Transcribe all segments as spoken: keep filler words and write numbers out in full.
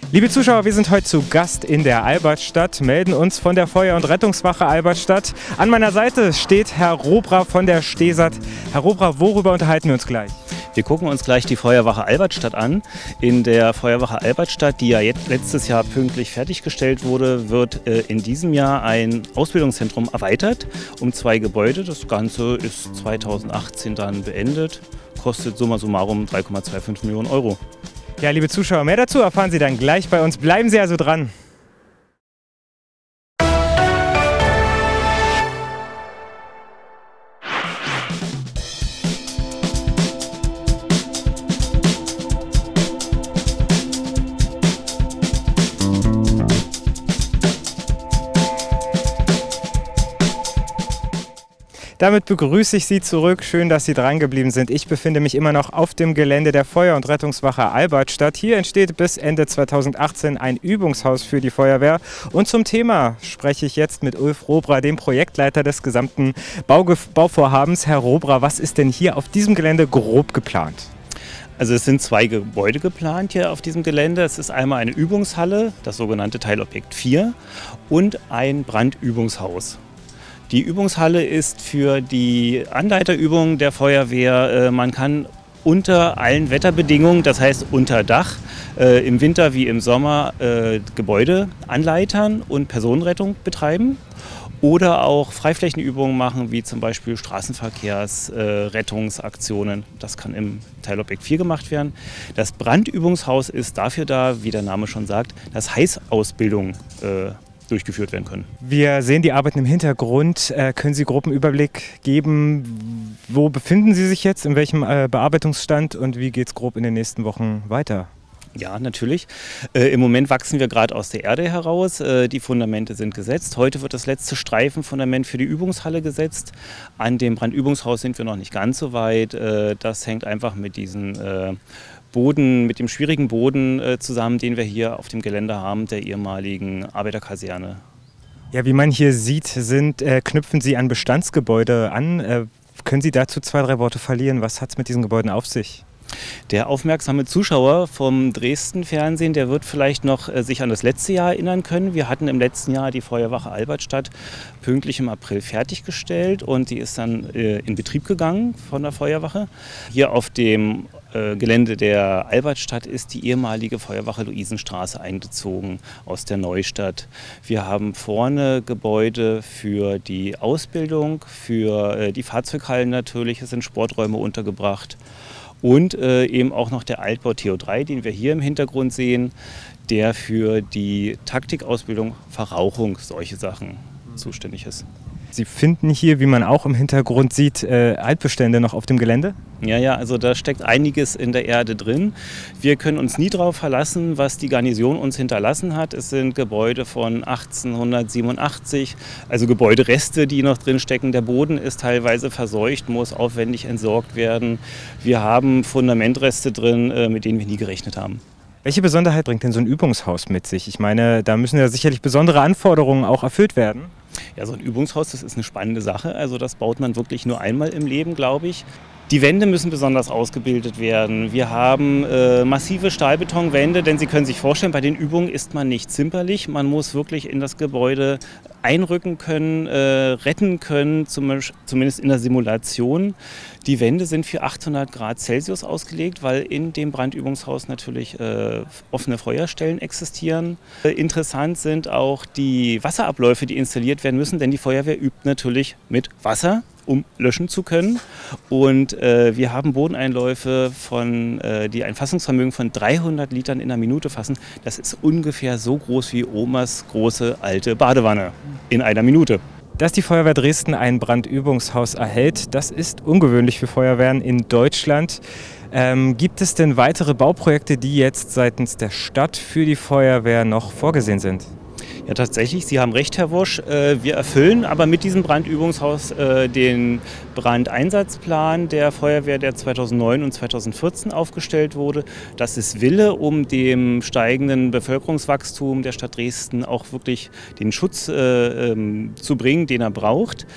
Liebe Zuschauer, wir sind heute zu Gast in der Albertstadt, melden uns von der Feuer- und Rettungswache Albertstadt. An meiner Seite steht Herr Robra von der Stesat. Herr Robra, worüber unterhalten wir uns gleich? Wir gucken uns gleich die Feuerwache Albertstadt an. In der Feuerwache Albertstadt, die ja jetzt letztes Jahr pünktlich fertiggestellt wurde, wird äh, in diesem Jahr ein Ausbildungszentrum erweitert um zwei Gebäude. Das Ganze ist zweitausendachtzehn dann beendet, kostet summa summarum drei Komma fünfundzwanzig Millionen Euro. Ja, liebe Zuschauer, mehr dazu erfahren Sie dann gleich bei uns. Bleiben Sie also dran. Damit begrüße ich Sie zurück. Schön, dass Sie dran geblieben sind. Ich befinde mich immer noch auf dem Gelände der Feuer- und Rettungswache Albertstadt. Hier entsteht bis Ende zweitausendachtzehn ein Übungshaus für die Feuerwehr. Und zum Thema spreche ich jetzt mit Ulf Robra, dem Projektleiter des gesamten Bauge- Bauvorhabens. Herr Robra, was ist denn hier auf diesem Gelände grob geplant? Also es sind zwei Gebäude geplant hier auf diesem Gelände. Es ist einmal eine Übungshalle, das sogenannte Teilobjekt vier, und ein Brandübungshaus. Die Übungshalle ist für die Anleiterübungen der Feuerwehr. Man kann unter allen Wetterbedingungen, das heißt unter Dach, im Winter wie im Sommer Gebäude anleitern und Personenrettung betreiben. Oder auch Freiflächenübungen machen, wie zum Beispiel Straßenverkehrsrettungsaktionen. Das kann im Teilobjekt vier gemacht werden. Das Brandübungshaus ist dafür da, wie der Name schon sagt, dass Heißausbildung äh, durchgeführt werden können. Wir sehen die Arbeiten im Hintergrund. Äh, können Sie groben Überblick geben, wo befinden Sie sich jetzt, in welchem äh, Bearbeitungsstand und wie geht es grob in den nächsten Wochen weiter? Ja, natürlich. Äh, Im Moment wachsen wir gerade aus der Erde heraus. Äh, die Fundamente sind gesetzt. Heute wird das letzte Streifenfundament für die Übungshalle gesetzt. An dem Brandübungshaus sind wir noch nicht ganz so weit. Äh, das hängt einfach mit diesen äh, Boden, mit dem schwierigen Boden äh, zusammen, den wir hier auf dem Gelände haben, der ehemaligen Arbeiterkaserne. Ja, wie man hier sieht, sind, äh, knüpfen Sie an Bestandsgebäude an. Äh, können Sie dazu zwei, drei Worte verlieren? Was hat es mit diesen Gebäuden auf sich? Der aufmerksame Zuschauer vom Dresden-Fernsehen, der wird vielleicht noch äh, sich an das letzte Jahr erinnern können. Wir hatten im letzten Jahr die Feuerwache Albertstadt pünktlich im April fertiggestellt und die ist dann äh, in Betrieb gegangen von der Feuerwache. Hier auf dem äh, Gelände der Albertstadt ist die ehemalige Feuerwache Luisenstraße eingezogen aus der Neustadt. Wir haben vorne Gebäude für die Ausbildung, für äh, die Fahrzeughallen natürlich, es sind Sporträume untergebracht. Und äh, eben auch noch der Altbau T O drei, den wir hier im Hintergrund sehen, der für die Taktikausbildung, Verrauchung, solche Sachen zuständig ist. Sie finden hier, wie man auch im Hintergrund sieht, äh, Altbestände noch auf dem Gelände? Ja, ja, also da steckt einiges in der Erde drin. Wir können uns nie darauf verlassen, was die Garnison uns hinterlassen hat. Es sind Gebäude von achtzehnhundertsiebenundachtzig, also Gebäudereste, die noch drin stecken. Der Boden ist teilweise verseucht, muss aufwendig entsorgt werden. Wir haben Fundamentreste drin, äh, mit denen wir nie gerechnet haben. Welche Besonderheit bringt denn so ein Übungshaus mit sich? Ich meine, da müssen ja sicherlich besondere Anforderungen auch erfüllt werden. Ja, so ein Übungshaus, das ist eine spannende Sache. Also das baut man wirklich nur einmal im Leben, glaube ich. Die Wände müssen besonders ausgebildet werden. Wir haben äh, massive Stahlbetonwände, denn Sie können sich vorstellen, bei den Übungen ist man nicht zimperlich. Man muss wirklich in das Gebäude einrücken können, äh, retten können, zum, zumindest in der Simulation. Die Wände sind für achthundert Grad Celsius ausgelegt, weil in dem Brandübungshaus natürlich äh, offene Feuerstellen existieren. Äh, interessant sind auch die Wasserabläufe, die installiert werden müssen, denn die Feuerwehr übt natürlich mit Wasser, um löschen zu können. Und äh, wir haben Bodeneinläufe, von, äh, die ein Fassungsvermögen von dreihundert Litern in einer Minute fassen. Das ist ungefähr so groß wie Omas große alte Badewanne in einer Minute. Dass die Feuerwehr Dresden ein Brandübungshaus erhält, das ist ungewöhnlich für Feuerwehren in Deutschland. Ähm, gibt es denn weitere Bauprojekte, die jetzt seitens der Stadt für die Feuerwehr noch vorgesehen sind? Ja, tatsächlich, Sie haben recht, Herr Wosch. Wir erfüllen aber mit diesem Brandübungshaus den Brandeinsatzplan der Feuerwehr, der zweitausendneun und zweitausendvierzehn aufgestellt wurde. Das ist Wille, um dem steigenden Bevölkerungswachstum der Stadt Dresden auch wirklich den Schutz äh, zu bringen, den er braucht.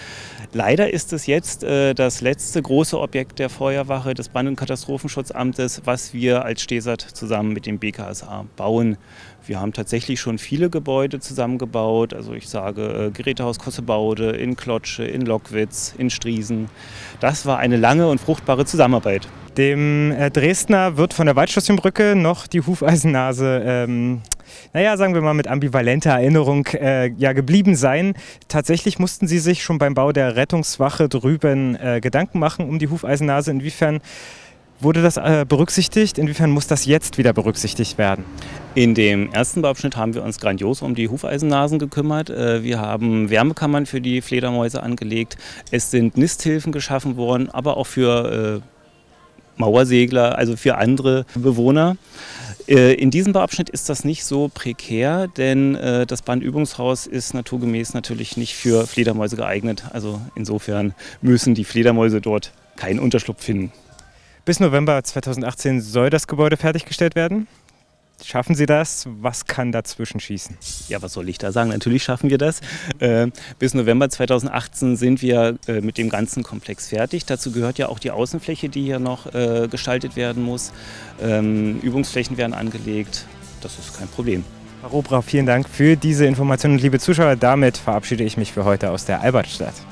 Leider ist es jetzt äh, das letzte große Objekt der Feuerwache des Brand- und Katastrophenschutzamtes, was wir als Stesat zusammen mit dem B K S A bauen. Wir haben tatsächlich schon viele Gebäude zusammengebaut, also ich sage äh, Gerätehaus Kossebaude, in Klotsche, in Lockwitz, in Striesen. Das war eine lange und fruchtbare Zusammenarbeit. Dem äh, Dresdner wird von der Waldschlösschenbrücke noch die Hufeisennase, ähm, naja, sagen wir mal mit ambivalenter Erinnerung, äh, ja, geblieben sein. Tatsächlich mussten Sie sich schon beim Bau der Rettungswache drüben äh, Gedanken machen um die Hufeisennase. Inwiefern wurde das äh, berücksichtigt? Inwiefern muss das jetzt wieder berücksichtigt werden? In dem ersten Bauabschnitt haben wir uns grandios um die Hufeisennasen gekümmert. Wir haben Wärmekammern für die Fledermäuse angelegt. Es sind Nisthilfen geschaffen worden, aber auch für äh, Mauersegler, also für andere Bewohner. Äh, in diesem Bauabschnitt ist das nicht so prekär, denn äh, das Brandübungshaus ist naturgemäß natürlich nicht für Fledermäuse geeignet. Also insofern müssen die Fledermäuse dort keinen Unterschlupf finden. Bis November zweitausendachtzehn soll das Gebäude fertiggestellt werden. Schaffen Sie das? Was kann dazwischen schießen? Ja, was soll ich da sagen? Natürlich schaffen wir das. Äh, bis November zweitausendachtzehn sind wir äh, mit dem ganzen Komplex fertig. Dazu gehört ja auch die Außenfläche, die hier noch äh, gestaltet werden muss. Ähm, Übungsflächen werden angelegt. Das ist kein Problem. Herr Robra, vielen Dank für diese Informationen. Und liebe Zuschauer, damit verabschiede ich mich für heute aus der Albertstadt.